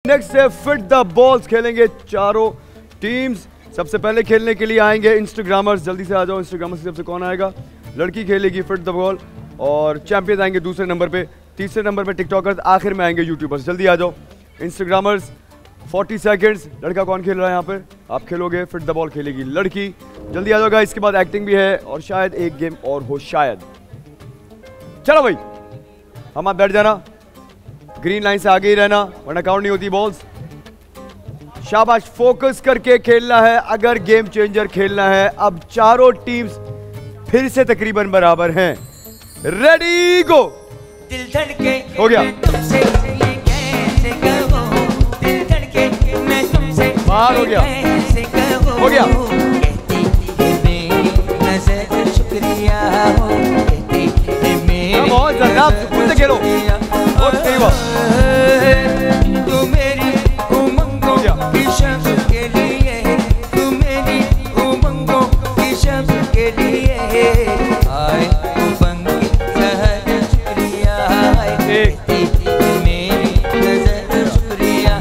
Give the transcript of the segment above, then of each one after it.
Next है fit the balls, खेलेंगे चारों टीम्स। सबसे पहले खेलने के लिए आएंगे इंस्टाग्रामर्स, जल्दी से आ जाओ। इंस्टाग्रामर्स की सबसे कौन आएगा? लड़की खेलेगी फिट द बॉल और चैंपियन आएंगे दूसरे नंबर पे, तीसरे नंबर पे टिकटॉकर्स, आखिर में आएंगे यूट्यूबर्स। जल्दी आ जाओ इंस्टाग्रामर्स। 40 सेकंड्स। लड़का कौन खेल रहा है यहाँ पे? आप खेलोगे, फिट द बॉल खेलेगी लड़की। जल्दी आ जाओगा। इसके बाद एक्टिंग भी है और शायद एक गेम और हो शायद। चलो भाई, हम आप बैठ जाना, ग्रीन लाइन से आगे ही रहना वरना काउंट नहीं होती बॉल्स। शाबाश, फोकस करके खेलना है अगर गेम चेंजर खेलना है। अब चारों टीम्स फिर से तकरीबन बराबर हैं। Ready go. दिल धड़के हो गया, तुमसे ये कैसे कहो, दिल धड़के मैं तुमसे बाहर हो गया, कैसे कहो, हो गया। कहती है मेरी नजर शुक्रिया हो, कहती है मेरी बहुत ज्यादा सुकून से खेलो। और सही बात, तू मेरी उमंगों की शब के लिए, तू मेरी उमंगों की शब के लिए आए उमंग सहर शुक्रिया, कहती है मेरी नजर शुक्रिया।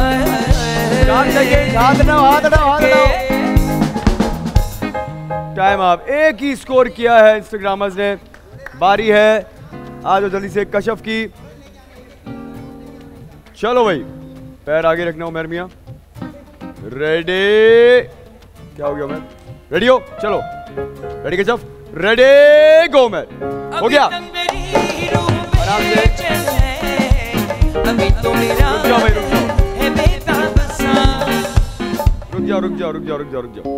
हाथ हटाओ। टाइम आप, एक ही स्कोर किया है इंस्टाग्रामर्स ने। बारी है, आ जाओ जल्दी से कशफ की। चलो भाई, पैर आगे रखना उमर मियां। रेडी, क्या हो गया उमर? रेडी हो? चलो ready Kashaf, ready go Umar. हो गया, आराम से। अभी तो मेरा रुक जाओ भाई, रुक जाओ, है बेताब सा। रुक जाओ।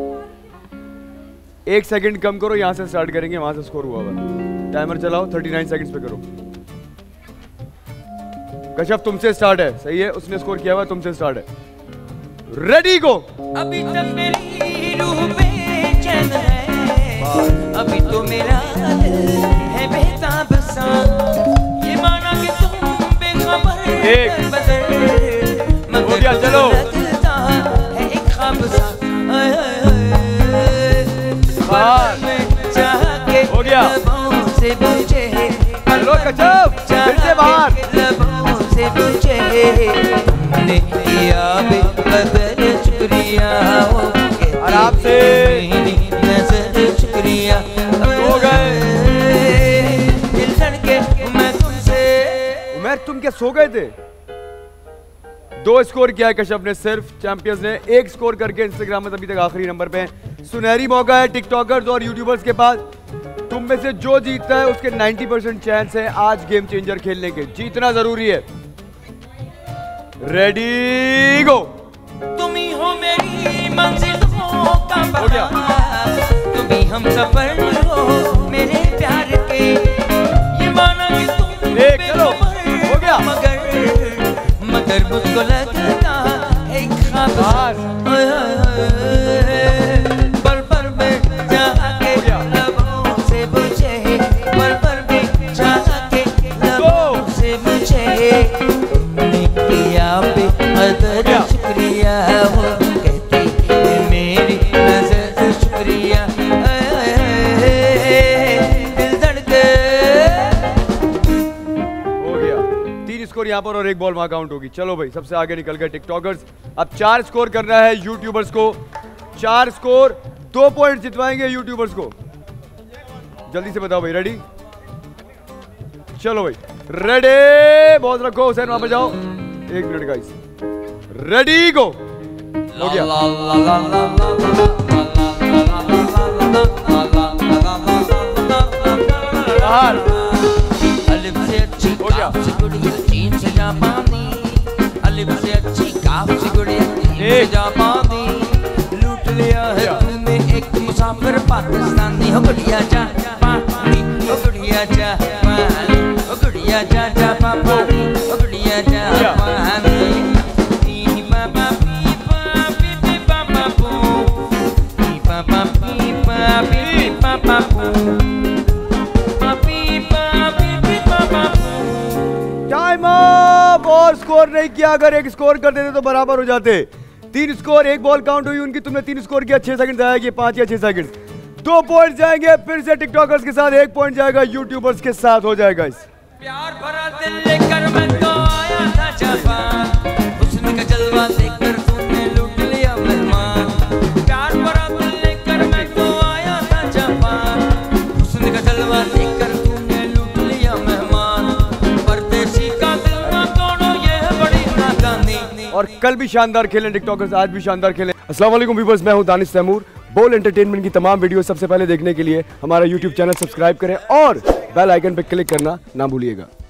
1 सेकंड कम करो, यहां से स्टार्ट करेंगे, वहां से स्कोर हुआ हुआ। टाइमर चलाओ, 39 सेकंड्स पे करो। कशफ तुमसे स्टार्ट है, सही है, उसने स्कोर किया हुआ, तुमसे स्टार्ट है। Ready go. अभी तक मेरी रूह बेचैन है, अभी तो मेरा दिल है बेताब सा। ये माना कि तुम बेखबर हो गया, चलो। लगता है एक ख्वाब सा। हो गया, से बुझे, चलो कशफ, फिर से बाहर। लबों से बुझे, तुमने किया बेकदर शुक्रिया हो, आराम से। मेरी नजर शुक्रिया। हो गए। दिल धड़के मैं तुमसे। उमर तुम क्या सो गए थे? 2 स्कोर किया है कशफ ने सिर्फ, चैंपियंस ने 1 स्कोर करके इंस्टाग्राम में अभी तक आखिरी नंबर पे हैं। सुनहरी मौका है टिकटॉकर्स और यूट्यूबर्स के पास। तुम में से जो जीतता है उसके 90% चांस है आज गेम चेंजर खेलने के। जीतना जरूरी है। Ready go. तुम ही हो मेरी मंजिलों का हो गया, तुम ही हम सफर हो मेरे प्यार के। ये माना कि तुम चलो, हो गया। मगर मुझको लगता है एक ख्वाब। पल में जाके लबों से बुझे, पल में जाके लबों से बुझे, तुमने किया बेकदर शुक्रिया हो, कहती है मेरी नजर शुक्रिया। दिल धड़के। हो गया, 3 स्कोर यहाँ पर और 1 बॉल वहां काउंट होगी। चलो भाई, सबसे आगे निकल गए टिकटॉकर्स। अब 4 स्कोर करना है यूट्यूबर्स को। 4 स्कोर, 2 पॉइंट जितवाएंगे यूट्यूबर्स को। जल्दी से बताओ भाई, रेडी? चलो भाई, रेडी, बहुत रखो। हुसैन वहां पर जाओ, 1 मिनट गाइस। रेडी गो। हो गया, बाहर। अलिफ से अच्छी हो गया, काफ से गुड़िया चीन से जापानी, अलिफ से अच्छी काफ से गुड़िया चीन से जापानी। लूट लिया है तुमने एक मुसाफिर पाकिस्तानी। हो गुड़िया जा पानी, हो गुड़िया जा पानी, हो गुड़िया जा जा पानी, हो गुड़िया जा पानी। Time up. और स्कोर नहीं किया, अगर 1 स्कोर कर देते तो बराबर हो जाते। 3 स्कोर, 1 बॉल काउंट हुई उनकी, तुमने 3 स्कोर किया। 6 सेकंड जाएगी, 5 या 6 सेकंड। 2 पॉइंट जाएंगे फिर से टिकटॉकर्स के साथ, 1 पॉइंट जाएगा यूट्यूबर्स के साथ। हो जाएगा इस प्यार भरा दिल लेकर मैं तो आया था जापान, हुस्न का और कल भी शानदार खेलें टिकटॉकर्स, आज भी शानदार खेलें। अस्सलाम वालेकुम व्यूअर्स, मैं हूं दानिश तैमूर। बोल एंटरटेनमेंट की तमाम वीडियो सबसे पहले देखने के लिए हमारा यूट्यूब चैनल सब्सक्राइब करें और बेल आइकन पर क्लिक करना ना भूलिएगा।